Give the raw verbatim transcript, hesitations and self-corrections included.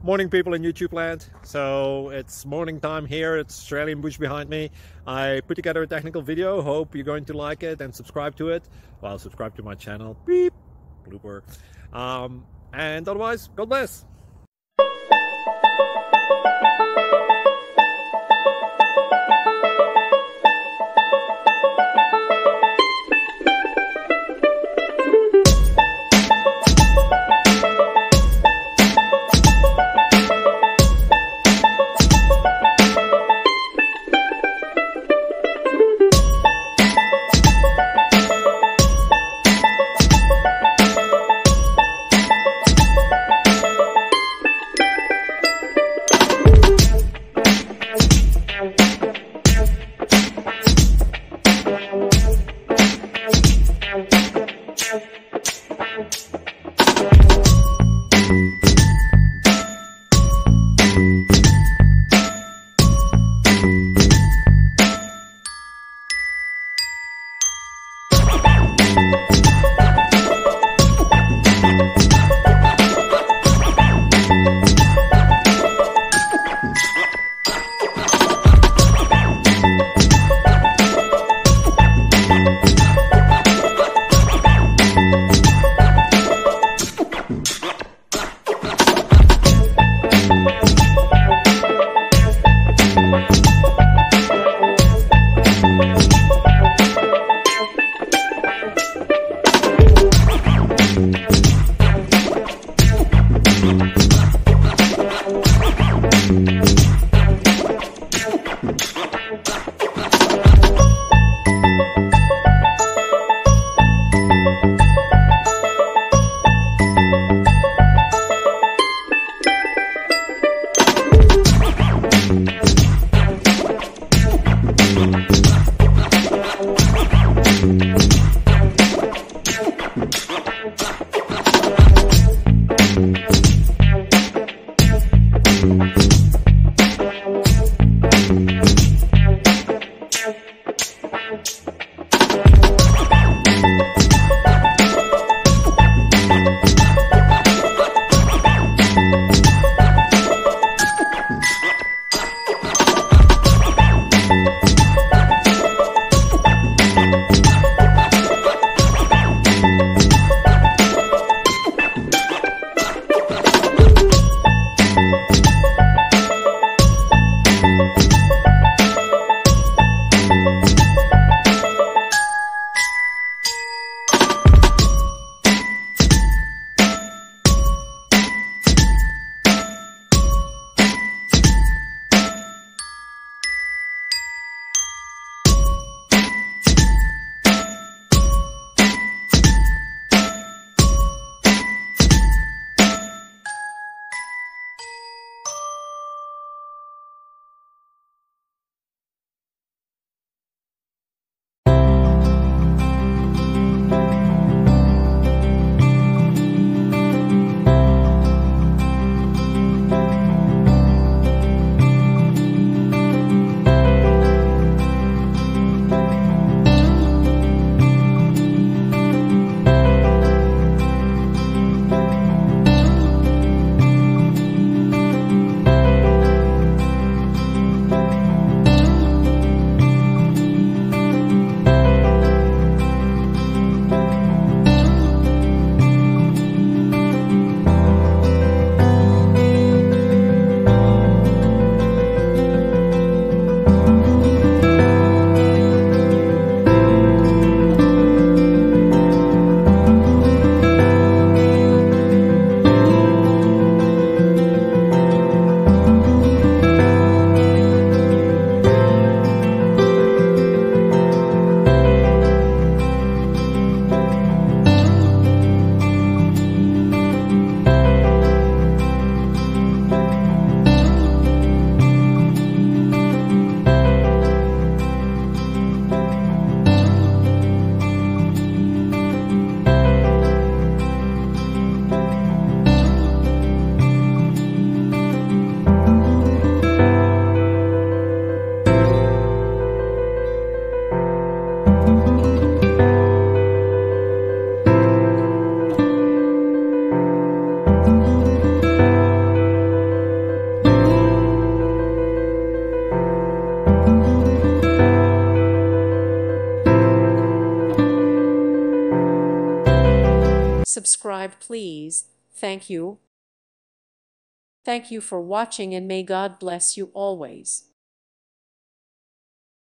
Morning, people in YouTube land. So it's morning time here. It's Australian bush behind me. I put together a technical video. Hope you're going to like it and subscribe to it. Well, subscribe to my channel. Beep. Blooper. Um, and otherwise, God bless. Subscribe, please. Thank you. Thank you for watching, and may God bless you always.